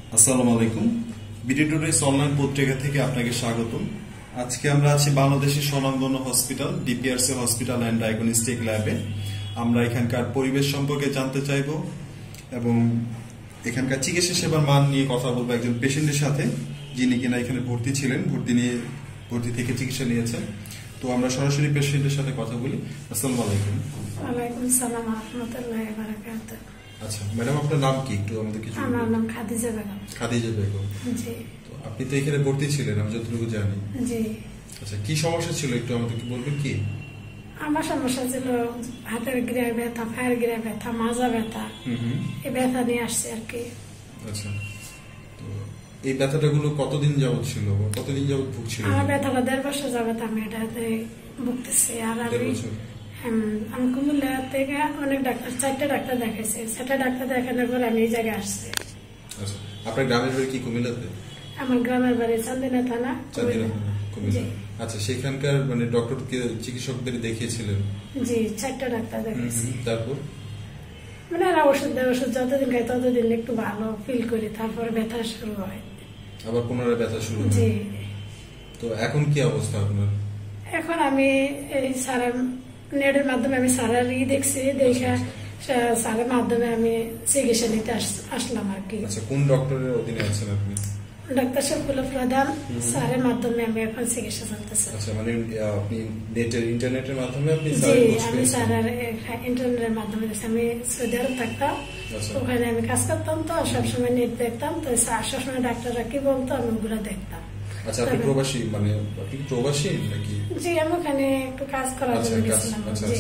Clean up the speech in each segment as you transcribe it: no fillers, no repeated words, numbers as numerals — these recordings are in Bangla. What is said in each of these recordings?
আসসালামু আলাইকুম। বিডি টুডেস অনলাইন পত্রিকা থেকে আপনাকে স্বাগতম। আজকে আমরা আছি বাংলাদেশের স্বনামধন্য hospital DPRC hospital and diagnostic ল্যাবে। আমরা এখানকার পরিবেশ সম্পর্কে জানতে চাইব এবং এখানকার চিকিৎসা সেবার মান নিয়ে কথা বলবো একজন পেশেন্টের সাথে, যিনি কিনা এখানে ভর্তি ছিলেন, ভর্তি থেকে চিকিৎসা নিয়েছেন। তো আমরা সরাসরি পেশেন্টের সাথে কথা বলি। আসসালামু আলাইকুম। ওয়ালাইকুম সালাম ওয়া রাহমাতুল্লাহি ওয়া বারাকাতুহু। আচ্ছা ম্যাডাম, আপনার নাম কি একটু আমাদের কিছু? আমার নাম খাদিজা বেগম। খাদিজা বেগম। জি। তো আপনি তো এখানে ভর্তি ছিলেন আমি যতটুকু জানি। জি। আচ্ছা, কি সমস্যা ছিল একটু আমাদেরকে বলবেন কি? আমার সমস্যা ছিল হাতের গিরা ব্যথা, পায়ের গিরা ব্যথা, মাজা ব্যথা। এই ব্যথা নিয়ে আসছে আর কি। আচ্ছা, তো এই ব্যথাটা গুলো কতদিন যাবত ছিল, কতদিন যাবত ভুগছিল? আমার ব্যথাটা 1.5 বছর যাবত আমি এটাতে ভুগতেছি। আর আমি কুমিল্লা থেকে অনেক ডাক্তার, 4টা ডাক্তার দেখাইছি। 4টা ডাক্তার দেখানোর পর আমি এই জায়গায় আসছি। আচ্ছা, আপনার গ্রামের বাড়ি কি কুমিল্লাতে? আমার গ্রামের বাড়ি চান্দিনা থানা, কুমিল্লা। আচ্ছা, সেখানকার মানে ডক্টরকে, চিকিৎসকদের দেখিয়েছিলেন? জি, 4টা ডাক্তার দেখাইছি। তারপর মানে আর ওষুধ দেয়, ওষুধ যতদিন খাই ততদিন একটু ভালো ফিল করি, তারপরে ব্যথা শুরু হয়। আবার পুনরায় ব্যথা শুরু হয়? জি। তো এখন কি অবস্থা আপনার? এখন আমি এই স্যারের নেটের মাধ্যমে আমি স্যারের দেখছি, দেখা স্যারের মাধ্যমে আমি চিকিৎসা নিতে আসলাম আর কি। আচ্ছা, কোন ডক্টরের অধীনে আছেন আপনি? ডাক্তার শফিকুল প্রধান স্যারের মাধ্যমে আমি এখন চিকিৎসা চলতেছি। আচ্ছা, মানে আপনি ইন্টারনেটের মাধ্যমে আপনি? জি, আমি স্যারের ইন্টারনেটের মাধ্যমে আমি সৌদি আরব থাকতাম, ওখানে আমি কাজ করতাম, তো সবসময় নেট দেখতাম, তো সবসময় ডাক্তাররা কি বলতো আমি ওগুলো দেখতাম। আচ্ছা, আপনি প্রবাসী, মানে আপনি প্রবাসী নাকি? জি, আমি ওখানে একটু কাজ করার জন্য গেছিলাম।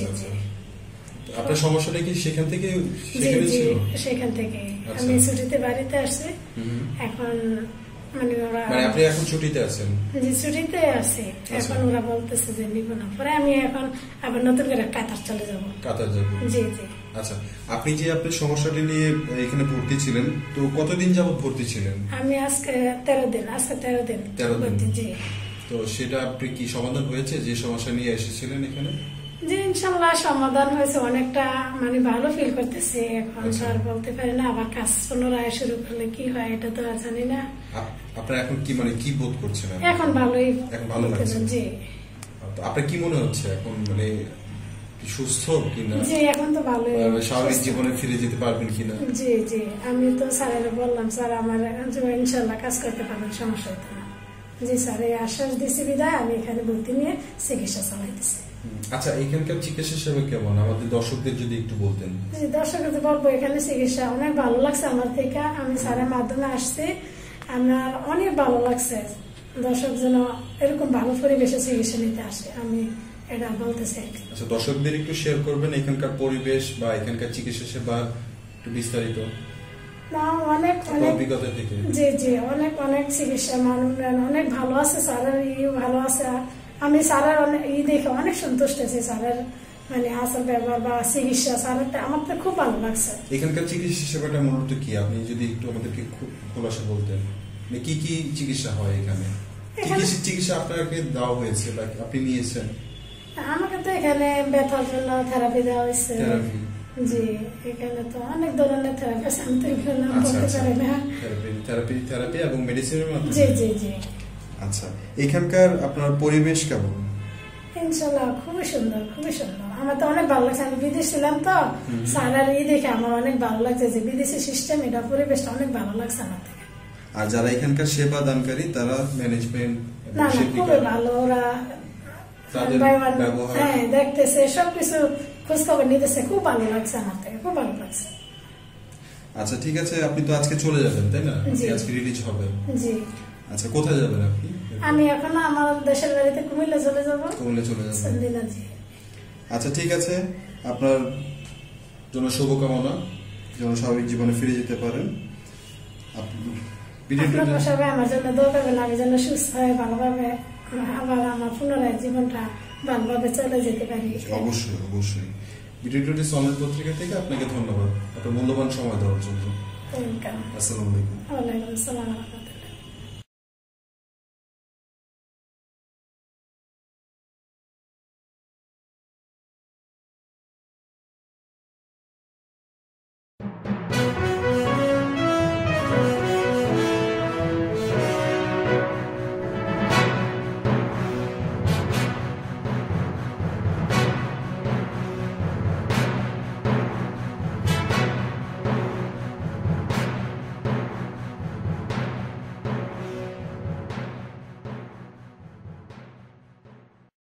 আপনার সমস্যাটা কি সেখান থেকে? জি, সেখান থেকে আমি ছুটিতে বাড়িতে আসছি এখন। মানে আপনি এখন ছুটিতে আছেন? জি, ছুটিতে আছি এখন। ওরা বলতেছে যে নিব না, পরে আমি এখন আবার নতুন করে কাতার চলে যাবো। কাতার যাবেন? জি জি। আচ্ছা, আপনি যে আপনার সমস্যাটি নিয়ে এখানে ভর্তি ছিলেন, তো কতদিন যাবত ভর্তি ছিলেন? আমি আজকে 13 দিন। 13 দিন। জি। তো সেটা আপনি কি সমাধান হয়েছে যে সমস্যা নিয়ে এসেছিলেন এখানে? জি, ইনশাল্লাহ সমাধান হয়েছে। অনেকটা মানে ভালো ফিল করতেছি এখন। আর বলতে পারি না, আবার কাজ পুনরায় শুরু করলে কি হয় এটা তো আর জানি না। আপনার এখন কি মানে কি বোধ করছেন? এখন ভালোই। এখন ভালো লাগছে? জি। আপনার কি মনে হচ্ছে এখন, মানে সুস্থ কিনা? জি, এখন তো ভালোই। স্বাভাবিক জীবনে ফিরে যেতে পারবেন কিনা? জি জি, আমি তো স্যারের বললাম, স্যার আমার ইনশাল্লাহ কাজ করতে পারবেন, সমস্যা হতো না। জি স্যার, এই আশ্বাস দিয়েছি বিদায় আমি এখানে ভর্তি নিয়ে চিকিৎসা চালাইতেছি। আচ্ছা, এখানকার চিকিৎসা সেবা কেমন আমাদের দর্শকদের যদি একটু বলতেন? জি, দর্শকদের বলবো এখানে চিকিৎসা অনেক ভালো লাগছে আমার থেকে। আমি স্যারের মাধ্যমে আসছি, আমার অনেক ভালো লাগছে। দর্শক যেন এরকম ভালো পরিবেশে চিকিৎসা নিতে আসে, আমি এটা বলতে চাই। আচ্ছা, দর্শকদের একটু শেয়ার করবেন এখানকার পরিবেশ বা এখানকার চিকিৎসা সেবা একটু বিস্তারিত অনেক অভিজ্ঞতা থেকে। জি জি, অনেক অনেক চিকিৎসা মানুষ অনেক ভালো আছে, স্যারের ভালো আছে। আমি স্যারের দেখে অনেক সন্তুষ্ট আছি। স্যারের মানে আচার ব্যবহার বা চিকিৎসা স্যারের আমার তো খুব ভালো লাগছে। এখানকার চিকিৎসা সেবাটা মূলত কি, আপনি যদি একটু আমাদেরকে খুব খোলাসা বলতেন? কি কি চিকিৎসা হয় এখানে? চিকিৎসা আপনাকে দেওয়া হয়েছে বা আপনি নিয়েছেন? আমাকে তো এখানে ব্যথার জন্য থেরাপি দেওয়া হয়েছে। জি, এখানে তো অনেক ধরনের থেরাপি আছে, আমি তো এগুলো নাম বলতে পারি না। থেরাপি এবং মেডিসিনের মাধ্যমে? জি জি জি। আচ্ছা, এখানকার আপনার পরিবেশ কেমন? ইনশাল্লাহ খুবই সুন্দর, খুবই সুন্দর। আমার তো অনেক ভালো লাগছে। আমি বিদেশ ছিলাম তো, স্যারের দেখে আমার অনেক ভালো লাগছে যে বিদেশি সিস্টেম, এটা পরিবেশটা অনেক ভালো লাগছে আমার থেকে। আর যারা এখানকার সেবা দানকারী তারা ম্যানেজমেন্ট না খুবই ভালো, ওরা দেখতেছে, সবকিছু খোঁজ খবর নিতেছে, খুব ভালো লাগছে আমার থেকে, খুব ভালো লাগছে। আচ্ছা, ঠিক আছে, আপনি তো আজকে চলে যাবেন তাই না? আজকে রিলিজ হবে? জি। আচ্ছা, কোথায় যাবেন আপনি? আমি এখন আমার দেশের বাড়িতে কুমিল্লা চলে যাব। কুমিল্লা চলে যাবেন? আচ্ছা, ঠিক আছে, আপনার জন্য শুভকামনা, যেন স্বাভাবিক জীবনে ফিরে যেতে পারেন। আপনারা সবাই আমার জন্য দোয়া করবেন, আমি যেন সুস্থ হয়ে ভালোভাবে আবার আমার পুনরায় জীবনটা ভালোভাবে চলে যেতে পারি। অবশ্যই অবশ্যই। বিডি টুডেস অনলাইন পত্রিকা থেকে আপনাকে ধন্যবাদ আপনার মূল্যবান সময় দেওয়ার জন্য। আসসালামু আলাইকুম। ওয়ালাইকুম আসসালাম।